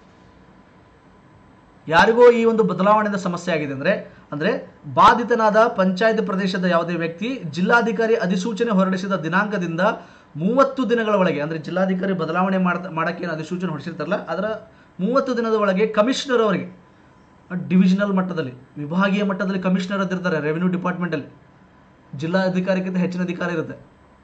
A: ಯಾರಿಗೋ ಈ ಒಂದು ಬದಲಾವಣೆಯಿಂದ ಸಮಸ್ಯೆ ಆಗಿದೆ ಅಂದರೆ ಅಂದರೆ ಬಾಧಿತನಾದ ಪಂಚಾಯತ್ ಪ್ರದೇಶದ ಯಾವುದೇ ವ್ಯಕ್ತಿ ಜಿಲ್ಲಾಧಿಕಾರಿ ಅಧಿಸೂಚನೆ ಹೊರಡಿಸಿದ ದಿನಾಂಕದಿಂದ ಮೂವತ್ತು ದಿನಗಳ ಒಳಗೆ, ಅಂದರೆ ಜಿಲ್ಲಾಧಿಕಾರಿ ಬದಲಾವಣೆ ಮಾಡ ಮಾಡೋಕ್ಕೆ ಏನು ಅಧಿಸೂಚನೆ ಹೊರಡಿಸಿರ್ತಾರಲ್ಲ ಅದರ ಮೂವತ್ತು ದಿನದ ಒಳಗೆ ಕಮಿಷನರ್ ಅವರಿಗೆ, ಡಿವಿಷನಲ್ ಮಟ್ಟದಲ್ಲಿ, ವಿಭಾಗೀಯ ಮಟ್ಟದಲ್ಲಿ ಕಮಿಷನರ್ ಅಂತಿರ್ತಾರೆ ರೆವಿನ್ಯೂ ಡಿಪಾರ್ಟ್ಮೆಂಟಲ್ಲಿ, ಜಿಲ್ಲಾಧಿಕಾರಿಗಿಂತ ಹೆಚ್ಚಿನ ಅಧಿಕಾರ ಇರುತ್ತೆ.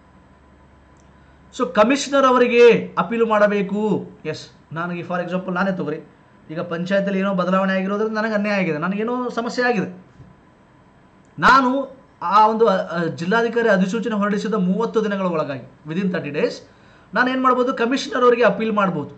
A: ಸೊ ಕಮಿಷನರ್ ಅವರಿಗೆ ಅಪೀಲು ಮಾಡಬೇಕು. ಎಸ್, ನನಗೆ ಫಾರ್ ಎಕ್ಸಾಂಪಲ್ ನಾನೇ ತಗೋರಿ, ಈಗ ಪಂಚಾಯತಲ್ಲಿ ಏನೋ ಬದಲಾವಣೆ ಆಗಿರೋದ್ರಿಂದ ನನಗೆ ಅನ್ಯಾಯ ಆಗಿದೆ, ನನಗೇನೋ ಸಮಸ್ಯೆ ಆಗಿದೆ. ನಾನು ಆ ಒಂದು ಜಿಲ್ಲಾಧಿಕಾರಿ ಅಧಿಸೂಚನೆ ಹೊರಡಿಸಿದ ಮೂವತ್ತು ದಿನಗಳ ಒಳಗಾಗಿ, ವಿದಿನ್ ತರ್ಟಿ ಡೇಸ್ ನಾನು ಏನು ಮಾಡ್ಬೋದು, ಕಮಿಷನರ್ ಅವರಿಗೆ ಅಪೀಲ್ ಮಾಡ್ಬೋದು.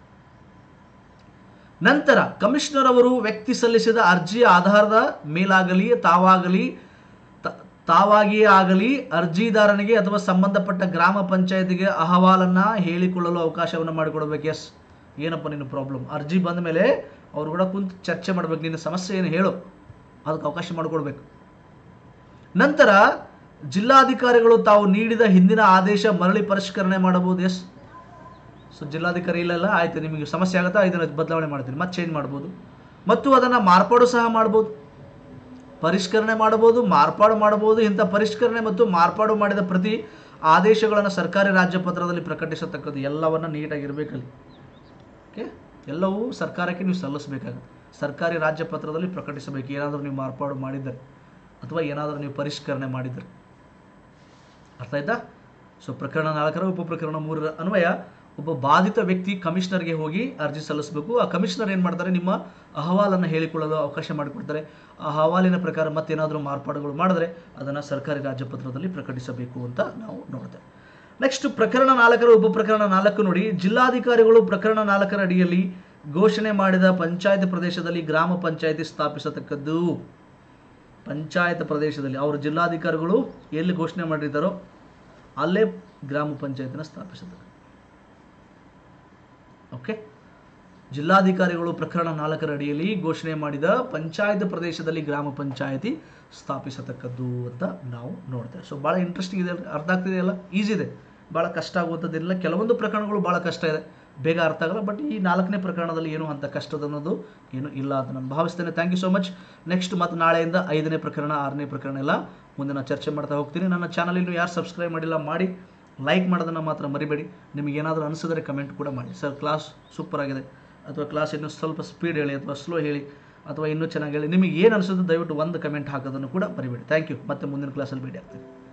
A: ನಂತರ ಕಮಿಷನರ್ ಅವರು ವ್ಯಕ್ತಿ ಸಲ್ಲಿಸಿದ ಅರ್ಜಿಯ ಆಧಾರದ ಮೇಲಾಗಲಿ ತಾವಾಗಲಿ ತಾವಾಗಿಯೇ ಆಗಲಿ ಅರ್ಜಿದಾರನಿಗೆ ಅಥವಾ ಸಂಬಂಧಪಟ್ಟ ಗ್ರಾಮ ಪಂಚಾಯತಿಗೆ ಅಹವಾಲನ್ನು ಹೇಳಿಕೊಳ್ಳಲು ಅವಕಾಶವನ್ನು ಮಾಡಿಕೊಡ್ಬೇಕು. ಎಸ್, ಏನಪ್ಪ ನಿನ್ನ ಪ್ರಾಬ್ಲಮ್, ಅರ್ಜಿ ಬಂದ ಮೇಲೆ ಅವ್ರು ಕೂಡ ಕುಂತು ಚರ್ಚೆ ಮಾಡಬೇಕು, ನಿನ್ನ ಸಮಸ್ಯೆ ಏನು ಹೇಳು, ಅದಕ್ಕೆ ಅವಕಾಶ ಮಾಡಿಕೊಡ್ಬೇಕು. ನಂತರ ಜಿಲ್ಲಾಧಿಕಾರಿಗಳು ತಾವು ನೀಡಿದ ಹಿಂದಿನ ಆದೇಶ ಮರಳಿ ಪರಿಷ್ಕರಣೆ ಮಾಡಬಹುದು. ಎಸ್, ಸೊ ಜಿಲ್ಲಾಧಿಕಾರಿ ಇಲ್ಲಲ್ಲ, ಆಯ್ತು ನಿಮಗೆ ಸಮಸ್ಯೆ ಆಗುತ್ತಾ, ಇದನ್ನು ಬದಲಾವಣೆ ಮಾಡ್ತೀನಿ, ಮತ್ತೆ ಚೇಂಜ್ ಮಾಡ್ಬೋದು, ಮತ್ತು ಅದನ್ನು ಮಾರ್ಪಾಡು ಸಹ ಮಾಡ್ಬೋದು, ಪರಿಷ್ಕರಣೆ ಮಾಡಬಹುದು, ಮಾರ್ಪಾಡು ಮಾಡಬಹುದು. ಇಂಥ ಪರಿಷ್ಕರಣೆ ಮತ್ತು ಮಾರ್ಪಾಡು ಮಾಡಿದ ಪ್ರತಿ ಆದೇಶಗಳನ್ನು ಸರ್ಕಾರಿ ರಾಜ್ಯಪತ್ರದಲ್ಲಿ ಪ್ರಕಟಿಸತಕ್ಕದ್ದು, ಎಲ್ಲವನ್ನ ನೀಟಾಗಿರಬೇಕಲ್ಲಿ. ಓಕೆ, ಎಲ್ಲವೂ ಸರ್ಕಾರಕ್ಕೆ ನೀವು ಸಲ್ಲಿಸಬೇಕಾಗುತ್ತೆ, ಸರ್ಕಾರಿ ರಾಜ್ಯಪತ್ರದಲ್ಲಿ ಪ್ರಕಟಿಸಬೇಕು. ಏನಾದರೂ ನೀವು ಮಾರ್ಪಾಡು ಮಾಡಿದರೆ ಅಥವಾ ಏನಾದರೂ ನೀವು ಪರಿಷ್ಕರಣೆ ಮಾಡಿದರೆ, ಅರ್ಥ ಆಯ್ತಾ? ಸೊ ಪ್ರಕರಣ ನಾಲ್ಕರ ಉಪ ಪ್ರಕರಣ ಮೂರರ ಅನ್ವಯ ಒಬ್ಬ ಬಾಧಿತ ವ್ಯಕ್ತಿ ಕಮಿಷನರ್ಗೆ ಹೋಗಿ ಅರ್ಜಿ ಸಲ್ಲಿಸಬೇಕು. ಆ ಕಮಿಷನರ್ ಏನು ಮಾಡ್ತಾರೆ, ನಿಮ್ಮ ಅಹವಾಲನ್ನು ಹೇಳಿಕೊಳ್ಳಲು ಅವಕಾಶ ಮಾಡಿಕೊಡ್ತಾರೆ. ಆ ಅಹವಾಲಿನ ಪ್ರಕಾರ ಮತ್ತೇನಾದರೂ ಮಾರ್ಪಾಡುಗಳು ಮಾಡಿದ್ರೆ ಅದನ್ನು ಸರ್ಕಾರಿ ರಾಜ್ಯಪತ್ರದಲ್ಲಿ ಪ್ರಕಟಿಸಬೇಕು ಅಂತ ನಾವು ನೋಡ್ತೇವೆ. ನೆಕ್ಸ್ಟ್ ಪ್ರಕರಣ ನಾಲ್ಕರ ಉಪ ಪ್ರಕರಣ ನಾಲ್ಕು ನೋಡಿ. ಜಿಲ್ಲಾಧಿಕಾರಿಗಳು ಪ್ರಕರಣ ನಾಲ್ಕರ ಅಡಿಯಲ್ಲಿ ಘೋಷಣೆ ಮಾಡಿದ ಪಂಚಾಯತ್ ಪ್ರದೇಶದಲ್ಲಿ ಗ್ರಾಮ ಪಂಚಾಯತಿ ಸ್ಥಾಪಿಸತಕ್ಕದ್ದು. ಪಂಚಾಯತ್ ಪ್ರದೇಶದಲ್ಲಿ ಅವರು ಜಿಲ್ಲಾಧಿಕಾರಿಗಳು ಎಲ್ಲಿ ಘೋಷಣೆ ಮಾಡಿರ್ತಾರೋ ಅಲ್ಲೇ ಗ್ರಾಮ ಪಂಚಾಯತಿನ ಸ್ಥಾಪಿಸತಕ್ಕದ್ದು. ಓಕೆ, ಜಿಲ್ಲಾಧಿಕಾರಿಗಳು ಪ್ರಕರಣ ನಾಲ್ಕರ ಅಡಿಯಲ್ಲಿ ಘೋಷಣೆ ಮಾಡಿದ ಪಂಚಾಯತ್ ಪ್ರದೇಶದಲ್ಲಿ ಗ್ರಾಮ ಪಂಚಾಯತಿ ಸ್ಥಾಪಿಸತಕ್ಕದ್ದು ಅಂತ ನಾವು ನೋಡ್ತೇವೆ. ಸೊ ಭಾಳ ಇಂಟ್ರೆಸ್ಟಿಂಗ್ ಇದೆ, ಅರ್ಥ ಆಗ್ತಿದೆ ಅಲ್ಲ, ಈಸಿ ಇದೆ, ಭಾಳ ಕಷ್ಟ ಆಗುವಂಥದ್ದಿಲ್ಲ. ಕೆಲವೊಂದು ಪ್ರಕರಣಗಳು ಭಾಳ ಕಷ್ಟ ಇದೆ, ಬೇಗ ಅರ್ಥ ಆಗಲ್ಲ. ಬಟ್ ಈ ನಾಲ್ಕನೇ ಪ್ರಕರಣದಲ್ಲಿ ಏನು ಅಂತ ಕಷ್ಟದನ್ನೋದು ಏನು ಇಲ್ಲ ಅಂತ ನಾನು ಭಾವಿಸ್ತೇನೆ. Thank you so much. Next ಮತ್ತು ನಾಳೆಯಿಂದ ಐದನೇ ಪ್ರಕರಣ, ಆರನೇ ಪ್ರಕರಣ ಎಲ್ಲ ಮುಂದೆ ನಾನು ಚರ್ಚೆ ಮಾಡ್ತಾ ಹೋಗ್ತೀನಿ. ನನ್ನ ಚಾನಲ್ ಇನ್ನೂ ಯಾರು ಸಬ್ಸ್ಕ್ರೈಬ್ ಮಾಡಿಲ್ಲ ಮಾಡಿ, ಲೈಕ್ ಮಾಡೋದನ್ನು ಮಾತ್ರ ಮರಿಬೇಡಿ. ನಿಮಗೆ ಏನಾದರೂ ಅನಿಸಿದ್ರೆ ಕಮೆಂಟ್ ಕೂಡ ಮಾಡಿ, ಸರ್ ಕ್ಲಾಸ್ ಸೂಪರ್ ಆಗಿದೆ ಅಥವಾ ಕ್ಲಾಸ್ ಇನ್ನೂ ಸ್ವಲ್ಪ ಸ್ಪೀಡ್ ಹೇಳಿ ಅಥವಾ ಸ್ಲೋ ಹೇಳಿ ಅಥವಾ ಇನ್ನೂ ಚೆನ್ನಾಗಿ ಹೇಳಿ, ನಿಮಗೆ ಏನು ಅನಿಸೋದು ದಯವಿಟ್ಟು ಒಂದು ಕಮೆಂಟ್ ಹಾಕೋದನ್ನು ಕೂಡ ಮರಿಬೇಡಿ. Thank you. ಮತ್ತೆ ಮುಂದಿನ ಕ್ಲಾಸಲ್ಲಿ ಭೇಟಿ ಆಗ್ತೀನಿ.